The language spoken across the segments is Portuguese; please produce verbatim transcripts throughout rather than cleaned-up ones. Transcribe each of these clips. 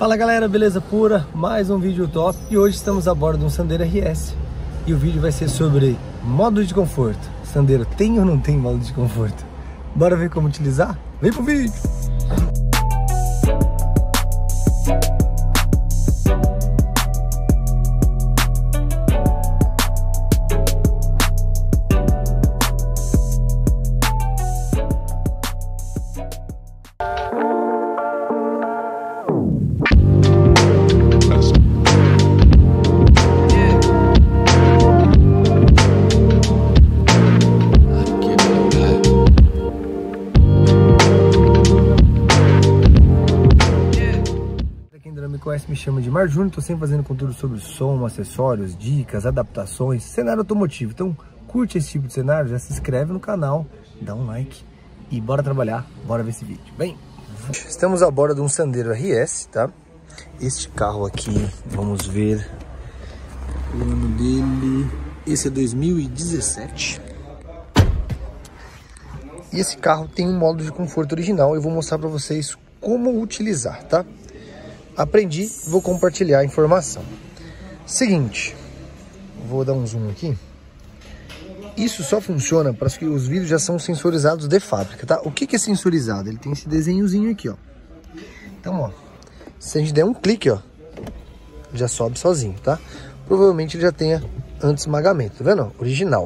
Fala galera, beleza pura? Mais um vídeo top e hoje estamos a bordo de um Sandero R S e o vídeo vai ser sobre modo de conforto. Sandero tem ou não tem modo de conforto? Bora ver como utilizar? Vem pro vídeo! Conhece, me chama de Mar Júnior, estou sempre fazendo conteúdo sobre som, acessórios, dicas, adaptações, cenário automotivo. Então curte esse tipo de cenário, já se inscreve no canal, dá um like e bora trabalhar, bora ver esse vídeo. Bem, estamos a bordo de um Sandero R S, tá? Este carro aqui, vamos ver o ano dele, esse é dois mil e dezessete. E esse carro tem um modo de conforto original, eu vou mostrar para vocês como utilizar, tá? Aprendi, vou compartilhar a informação. Seguinte, vou dar um zoom aqui. Isso só funciona para que os vidros já são sensorizados de fábrica, tá? O que que é sensorizado? Ele tem esse desenhozinho aqui, ó. Então, ó, se a gente der um clique, ó, já sobe sozinho, tá? Provavelmente ele já tenha anti-esmagamento, tá vendo? Original.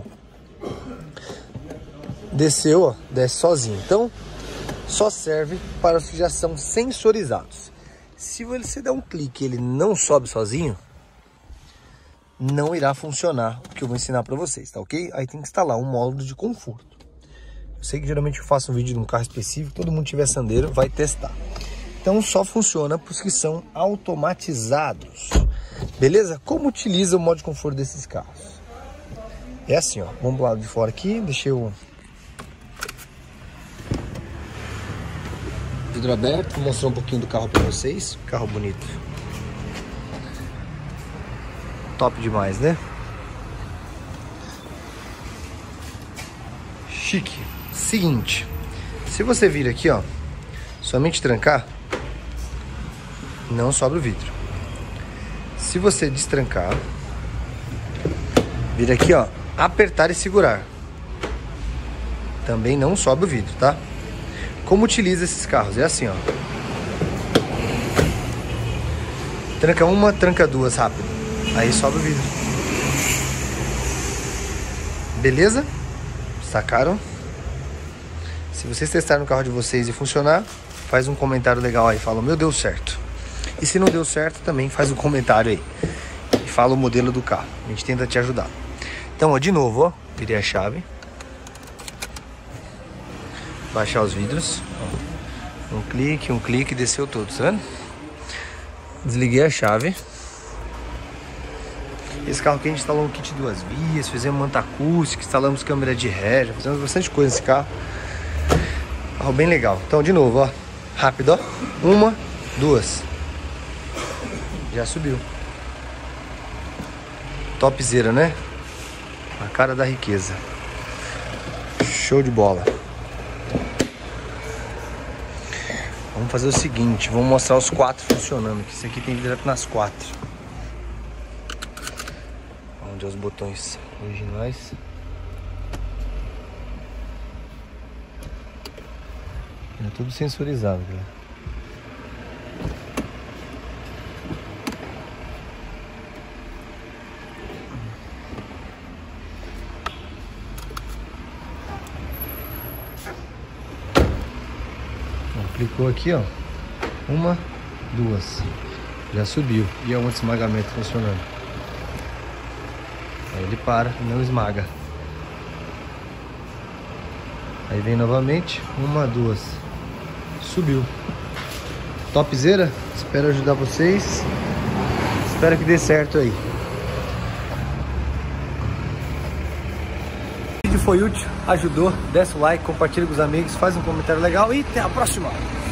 Desceu, ó, desce sozinho. Então, só serve para os que já são sensorizados. Se você der um clique e ele não sobe sozinho, não irá funcionar o que eu vou ensinar para vocês, tá ok? Aí tem que instalar um módulo de conforto. Eu sei que geralmente eu faço um vídeo num carro específico, todo mundo tiver Sandero vai testar. Então só funciona para os que são automatizados, beleza? Como utiliza o modo de conforto desses carros? É assim, ó, vamos pro lado de fora aqui, deixei o vidro aberto, vou mostrar um pouquinho do carro para vocês. Carro bonito, top demais, né? Chique. Seguinte, se você vir aqui, ó, somente trancar, não sobe o vidro. Se você destrancar, vir aqui, ó, apertar e segurar, também não sobe o vidro, tá? Como utiliza esses carros? É assim, ó. Tranca uma, tranca duas, rápido. Aí sobe o vidro. Beleza? Sacaram? Se vocês testarem no carro de vocês e funcionar, faz um comentário legal aí. Fala, meu, deu certo. E se não deu certo, também faz um comentário aí. E fala o modelo do carro. A gente tenta te ajudar. Então, ó, de novo, ó. Virei a chave. Baixar os vidros, um clique, um clique, desceu todos, tá vendo? Desliguei a chave. Esse carro aqui a gente instalou um kit duas vias, fizemos manta acústica, instalamos câmera de ré, já fizemos bastante coisa nesse carro. Carro bem legal. Então de novo, ó, rápido, ó, uma, duas, já subiu. Topzera, né? A cara da riqueza. Show de bola. Vamos fazer o seguinte, vamos mostrar os quatro funcionando, que esse aqui tem direto nas quatro. Onde é os botões originais. É tudo sensorizado, galera. Clicou aqui, ó, uma, duas, já subiu e é um anti-esmagamento funcionando. Aí ele para, não esmaga. Aí vem novamente, uma, duas, subiu. Topzera, espero ajudar vocês, espero que dê certo aí. O vídeo foi útil, ajudou, desce o like, compartilha com os amigos, faz um comentário legal e até a próxima!